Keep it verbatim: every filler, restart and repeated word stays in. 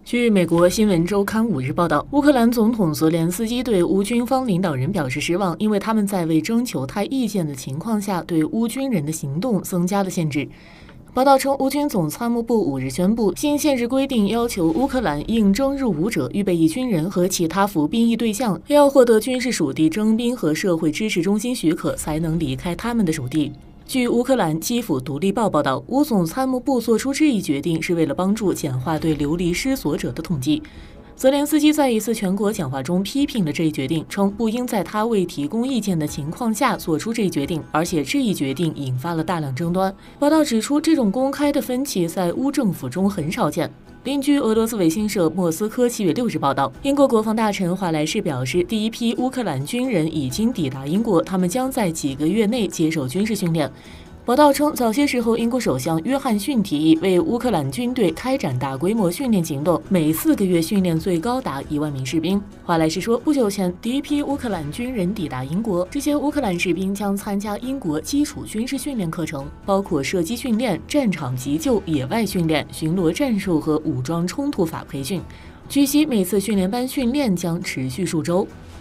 据美国新闻周刊五日报道，乌克兰总统泽连斯基对乌军方领导人表示失望，因为他们在未征求他意见的情况下，对乌军人的行动增加了限制。报道称，乌军总参谋部五日宣布，新限制规定要求乌克兰应征入伍者、预备役军人和其他服兵役对象要获得军事属地征兵和社会支持中心许可，才能离开他们的属地。据乌克兰基辅独立报报道，乌总参谋部作出这一决定是为了帮助简化对流离失所者的统计。泽连斯基在一次全国讲话中批评了这一决定，称不应在他未提供意见的情况下做出这一决定，而且这一决定引发了大量争端。报道指出，这种公开的分歧在乌政府中很少见。另据俄罗斯卫星社莫斯科七月六日报道，英国国防大臣华莱士表示，第一批乌克兰军人已经抵达英国，他们将在几个月内接受军事训练。报道称，早些时候，英国首相约翰逊提议为乌克兰军队开展大规模训练行动，每四个月训练最高达一万名士兵。华莱士说，不久前，第一批乌克兰军人抵达英国，这些乌克兰士兵将参加英国基础军事训练课程，包括射击训练、战场急救、野外训练、巡逻战术和武装冲突法培训。据悉，每次训练班训练将持续数周。